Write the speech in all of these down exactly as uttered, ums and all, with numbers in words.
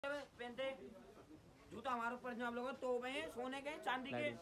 पहनते जूता हमारे ऊपर जो हम लोग तो हैं सोने के चांदी के।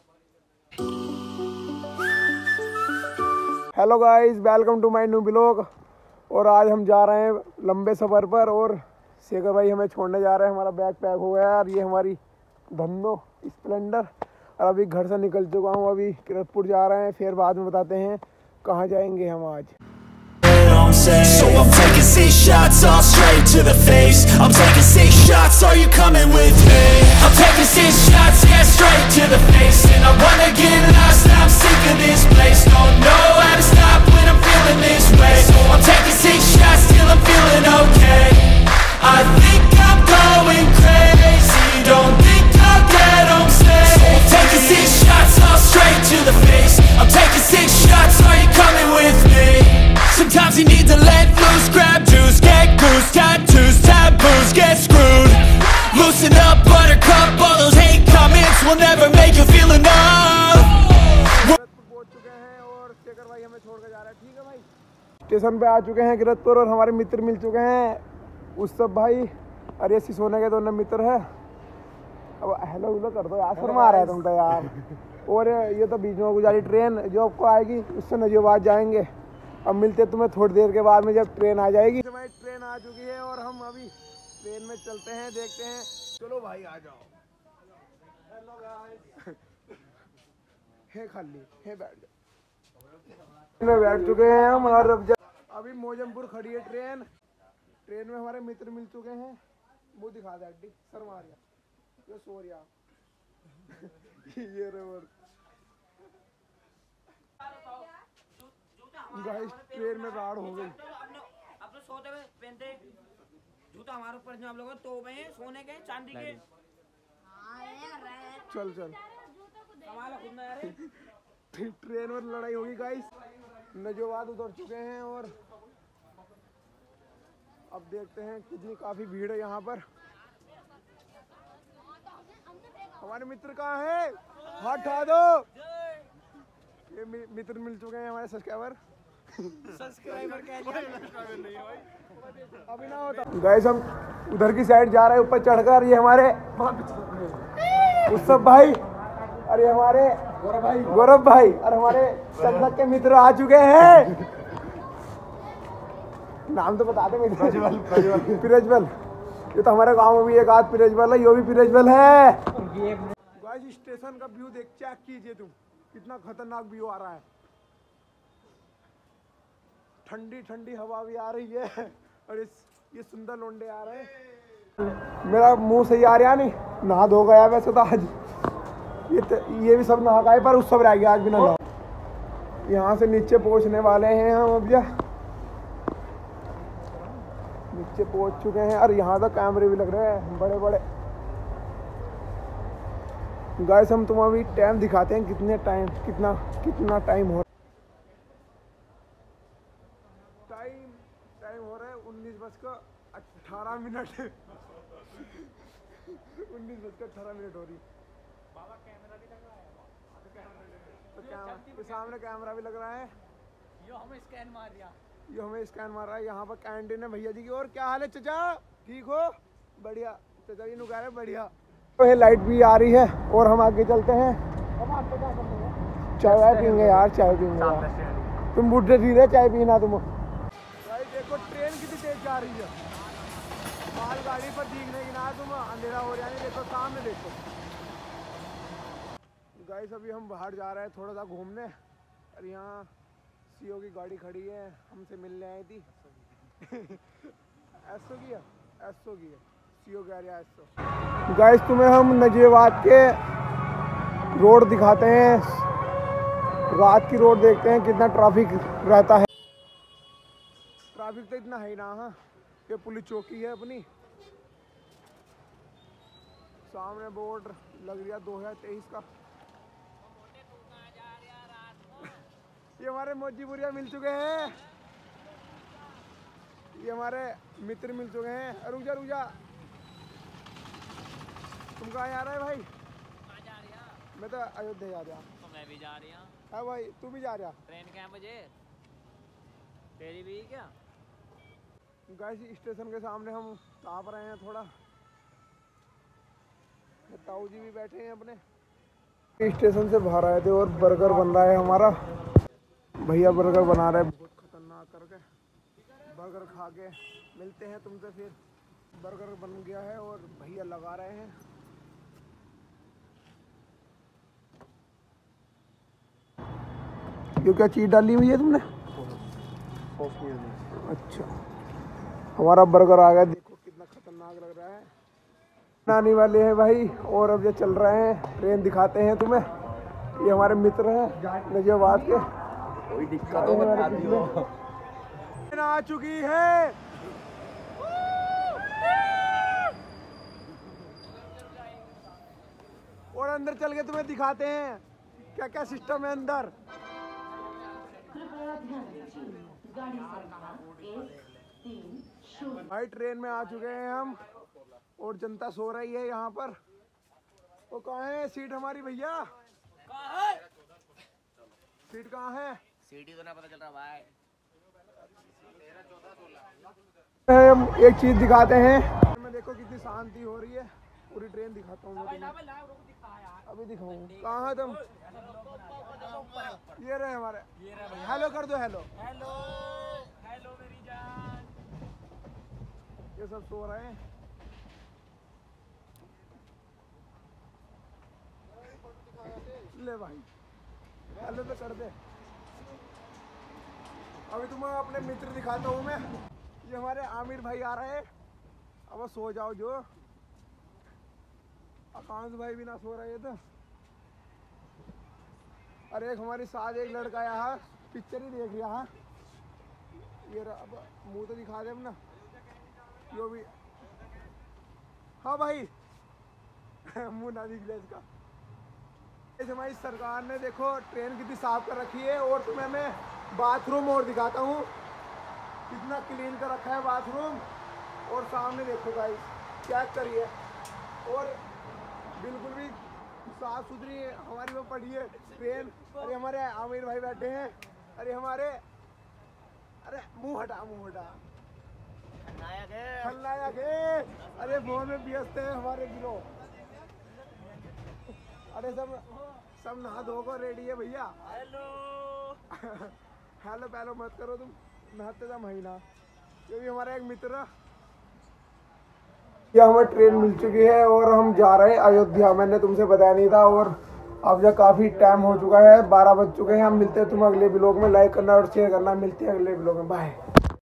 Hello guys, welcome to my new blog. और आज हम जा रहे हैं लंबे सफ़र पर और शेखर भाई हमें छोड़ने जा रहे हैं। हमारा बैग पैक हो गया और ये हमारी धन्नो स्प्लेंडर। और अभी घर से निकल चुका हूँ, अभी किरतपुर जा रहे हैं। फिर बाद में बताते हैं कहाँ जाएंगे हम आज। So I'm taking six shots all straight to the face. I'm taking six shots, are you coming with me? I'm taking six shots, yeah, straight to the face. And I wanna get lost, I'm sick of this place. Don't know how to stop when I'm feeling this way. So I'm taking six shots till I'm feeling okay. I think I'm going crazy, don't think I'll get home safe. So I'm taking six shots all straight to the face. I'm taking six shots, are you coming with me? Sometimes you need to let loose, grab juice, get goose, tattoos, taboos, get screwed. Loosen up, buttercup, all those hate comments will never make you feel enough. पहुंच चुके हैं और शेखर भाई हमें छोड़ के जा रहे हैं। ठीक है भाई, स्टेशन पे आ चुके हैं किरतपुर और हमारे मित्र मिल चुके हैं। उसब भाई अरे ऐसी सोने के दोनों मित्र है। अब हेलो हेलो कर दो यार, शर्मा आ रहा है तुम तो यार। और ये तो बीच में गुजारी ट्रेन जो आपको आएगी उससे नजीबाद जाएंगे। अब मिलते तुम्हें थोड़ी देर के बाद में जब ट्रेन आ जाएगी। भाई ट्रेन आ चुकी है और हम अभी ट्रेन में चलते हैं, देखते हैं। चलो भाई आ जाओ। हेलो गाइस, हे खाली हे बैठ जाओ। में बैठ चुके हैं हम और अब अभी मोजमपुर खड़ी है ट्रेन। ट्रेन में हमारे मित्र मिल चुके हैं। वो दिखा दे अड्डी शर्मारिया ये सोरिया ये रे गाइस ट्रेन में राड़ हो गई। अब तो सोते हुए पहनते जूता हमारे ऊपर जो हम लोग तो हैं सोने के चांदी के। चल चल कमाल है खुद में यार। ट्रेन में लड़ाई होगी गाइस। नजोवाद उतर चुके हैं और अब देखते हैं कितनी काफी भीड़ है यहाँ पर। हमारे मित्र कहाँ है? हटा दो। ये मित्र मिल चुके हैं हमारे सब्सक्राइबर। सब्सक्राइबर क्या अभी ना होता। गाइस हम उधर की साइड जा रहे हैं ऊपर चढ़कर। ये हमारे उसब भाई और ये हमारे गौरव भाई गौरव भाई और हमारे संगत के मित्र आ चुके हैं। नाम तो बता दे मित्र। प्रज्वल, ये तो हमारे गांव में भी एक आध प्रज्वल है, यो भी प्रज्वल है। गाइस स्टेशन का व्यू देख चेक कीजिए तुम, कितना खतरनाक व्यू आ रहा है। ठंडी ठंडी हवा भी आ रही है और इस ये सुंदर लोंडे आ रहे हैं। मेरा मुंह सही आ रहा नहीं, नहा धो गया वैसे तो आज। ये ये भी सब नहा गए पर उस सब रह गया आज भी नहा। यहाँ से नीचे पहुँचने वाले हैं हम अब। या नीचे पहुँच चुके हैं और यहाँ तक कैमरे भी लग रहे हैं बड़े बड़े। गाइस हम तुम्हें अभी टाइम दिखाते हैं कितने टाइम कितना कितना टाइम हो टाइम टाइम हो रहा है उन्नीस बज का अठारह मिनट। उन्नीस बज का अठारह मिनट हो रही। बाबा कैमरा भी लग रहा है तो कैमरा सामने कैमरा भी लग रहा है। यो हमें स्कैन मार दिया यो हमें स्कैन मार रहा है। यहाँ पर कैंटीन है भैया जी की। और क्या हाल है चचा? ठीक हो? बढ़िया चचा जी नुका रहे बढ़िया। तो लाइट भी आ रही है और हम आगे चलते हैं। चाय वाय पीएंगे यार, चाय पीएंगे। तुम बुढ़े धीरे चाय पीना तुम। भाई देखो ट्रेन कितनी तेज जा रही है। मालगाड़ी पर दिखने की ना तुम, अंधेरा हो रहा है। देखो सामने देखो। गाइस अभी हम बाहर जा रहे हैं थोड़ा सा घूमने और यहाँ सीओ की गाड़ी खड़ी है, हमसे मिलने आई थी। एसओ की है एसओ की है सीओ कह रहा है एसओ। गाइस तुम्हें हम नजीबाद के रोड दिखाते हैं। रात की रोड देखते हैं कितना ट्रैफिक रहता है। ट्रैफिक तो इतना है ना। हाँ ये पुलिस चौकी है अपनी। सामने बोर्ड लग रहा दो हजार तेईस का। ये हमारे मोजीपुरिया मिल चुके हैं। ये हमारे मित्र मिल चुके हैं। रुक जा रुक जा, तुम कहाँ जा रहा है भाई? जा रहा? मैं तो अयोध्या जा रहा। तो मैं भी जा रही हूँ। हाँ भाई तू भी जा रहा? ट्रेन क्या बजे तेरी भी क्या? गाइस स्टेशन के सामने हम ताप रहे हैं थोड़ा। ताऊ जी भी बैठे हैं अपने। स्टेशन से बाहर आए थे और बर्गर बन रहा है हमारा। भैया बर्गर बना रहे हैं बहुत खतरनाक करके। बर्गर खा के मिलते हैं तुमसे फिर। बर्गर बन गया है और भैया लगा रहे हैं। ये क्या चीज़ डाली हुई है तुमने? अच्छा, हमारा बर्गर आ गया। देखो कितना खतरनाक लग रहा है। आने वाले हैं भाई और अब ये चल रहे हैं। ट्रेन दिखाते हैं तुम्हें। ये हमारे मित्र हैं नजियाबाद के। कोई दिक्कत हो बता दियो। ट्रेन आ चुकी है। और अंदर चल के तुम्हें दिखाते हैं क्या क्या सिस्टम है अंदर। भाई ट्रेन में आ चुके हैं हम और जनता सो रही है यहाँ पर। वो कहाँ है सीट हमारी भैया? सीट कहाँ है? सीट ही तो ना पता चल रहा भाई। हम एक चीज दिखाते हैं। मैं देखो कितनी शांति हो रही है। पूरी ट्रेन दिखाता हूँ। अभी दिखाऊँ कहाँ है तुम? ये रहे हमारे। हेलो कर दो। हेलो हेलो हेलो मेरी जान। ये सब सो रहे हैं। ले भाई हेलो तो कर दे। अभी तुम्हें अपने मित्र दिखाता हूँ मैं। ये हमारे आमिर भाई आ रहे हैं। अब सो जाओ जो। आकांश भाई भी ना सो रहे तो। अरे एक हमारी साथ एक लड़का यहाँ पिक्चर ही देख रहा है। ये अब मुंह तो दिखा दे अपना। यो भी हाँ भाई मुंह ना दिख ले इसका। इस हमारी सरकार ने देखो ट्रेन कितनी साफ कर रखी है। और तुम्हें मैं बाथरूम और दिखाता हूँ कितना क्लीन कर रखा है बाथरूम। और सामने देखो गाइस चेक करिए। और बिल्कुल भी साफ सुथरी हमारी वो पड़ी है ट्रेन। अरे हमारे आमिर भाई बैठे हैं। अरे हमारे अरे मुंह हटा मुंह हटा खलनायक है। अरे फोन में व्यस्त है हमारे गिरो। अरे सब सब नहा धोकर रेडी है भैया। हेलो हेलो पहलो मत करो तुम। नहाते था महीना। ये भी हमारा एक मित्र। ये हमें ट्रेन मिल चुकी है और हम जा रहे हैं अयोध्या। मैंने तुमसे बताया नहीं था। और अब जब काफ़ी टाइम हो चुका है, बारह बज चुके हैं। हम मिलते हैं तुम अगले ब्लॉग में। लाइक करना और शेयर करना। मिलते हैं अगले ब्लॉग में। बाय।